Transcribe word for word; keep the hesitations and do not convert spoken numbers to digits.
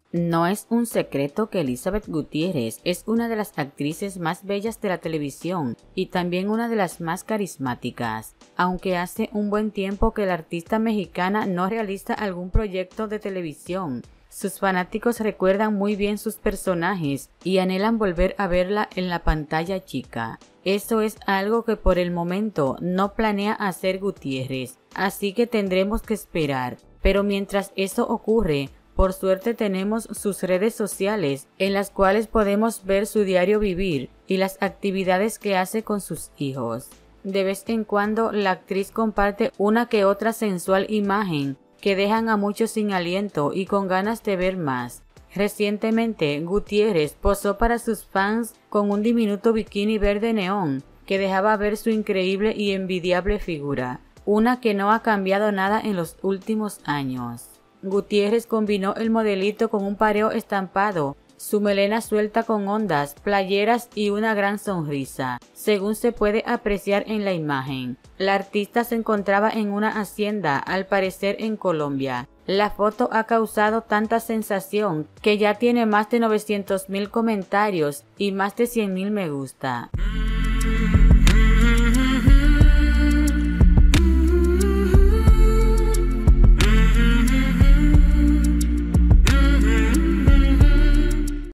No es un secreto que Elizabeth Gutiérrez es una de las actrices más bellas de la televisión y también una de las más carismáticas, aunque hace un buen tiempo que la artista mexicana no realiza algún proyecto de televisión. Sus fanáticos recuerdan muy bien sus personajes y anhelan volver a verla en la pantalla chica. Eso es algo que por el momento no planea hacer Gutiérrez, así que tendremos que esperar. Pero mientras eso ocurre, por suerte tenemos sus redes sociales, en las cuales podemos ver su diario vivir y las actividades que hace con sus hijos. De vez en cuando la actriz comparte una que otra sensual imagen que dejan a muchos sin aliento y con ganas de ver más. Recientemente, Gutiérrez posó para sus fans con un diminuto bikini verde neón que dejaba ver su increíble y envidiable figura, una que no ha cambiado nada en los últimos años. Gutiérrez combinó el modelito con un pareo estampado, su melena suelta con ondas, playeras y una gran sonrisa, según se puede apreciar en la imagen. La artista se encontraba en una hacienda, al parecer en Colombia. La foto ha causado tanta sensación que ya tiene más de novecientos mil comentarios y más de cien mil me gusta.